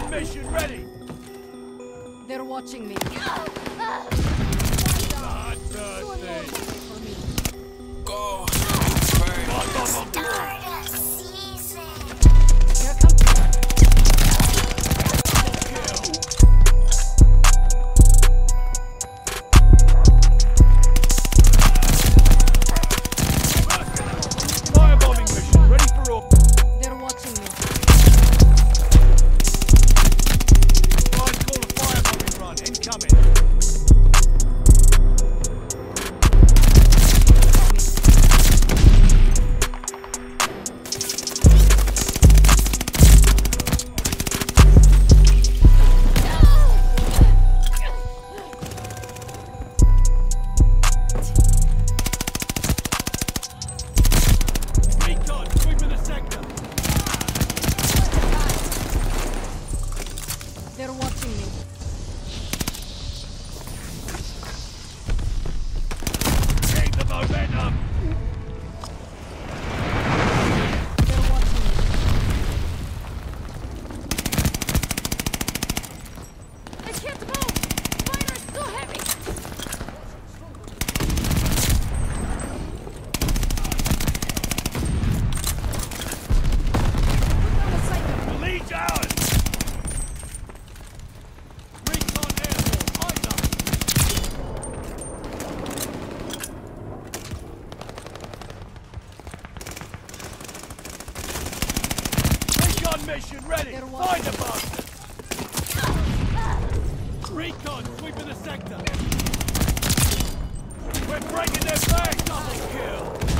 Recon mission ready! They're watching me. Bloodthirsty! Go. Here comes. Firebombing mission ready for all. They're watching me. Guys, call a firebombing run. Incoming. Recon, sweeping the sector. They're watching me. Keep the momentum. They're watching me. I can't move! Fire's too heavy! The lead's ours. Recon airborne. Eyes up. Recon mission ready. They're Find the bastards. Recon sweeping the sector. We're breaking their back. Double kill.